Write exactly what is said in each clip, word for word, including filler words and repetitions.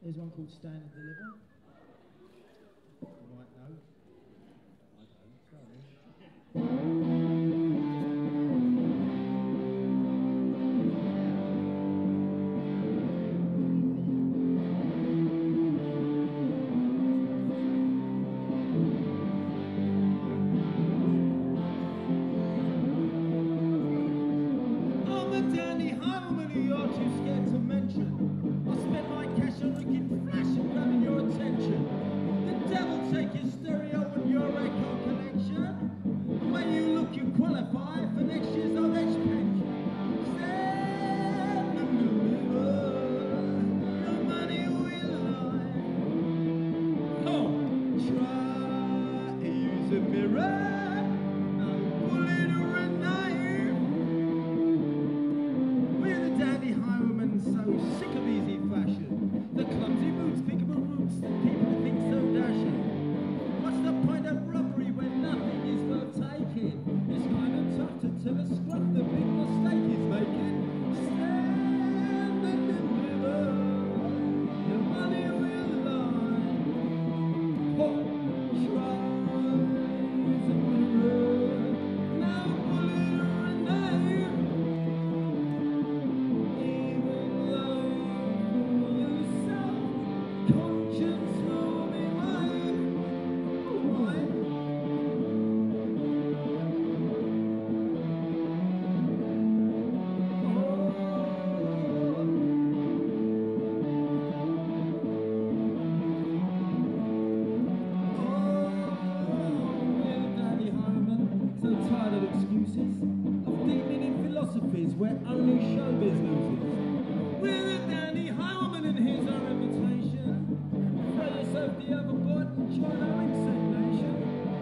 There's one called Stand and Deliver. You might know. I don't, sorry. Where only showbiz loses. We're the Danny Highwaymen and here's our invitation. Throw yourself the other board and join our insect nation.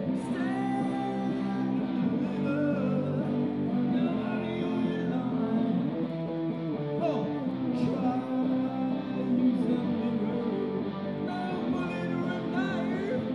Stand and deliver, nobody will lie. Oh, try use a mirror, no bullet or a knife.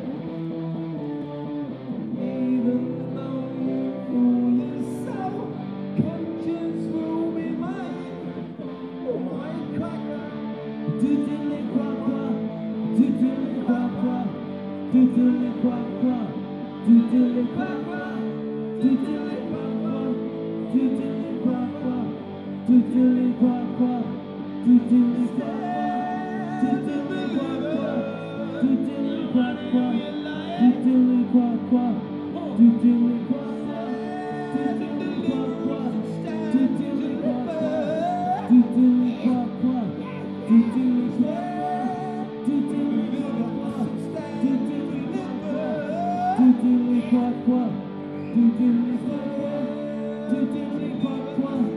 Even though you fool yourself, conscience will be mine. Oh my cracker, diddly quack, diddly quack, diddly quack, diddly quack, diddly quack, diddly quack, diddly quack, diddly quack, diddly quack, diddly quack, diddly quack, diddly quack. Quack, quack,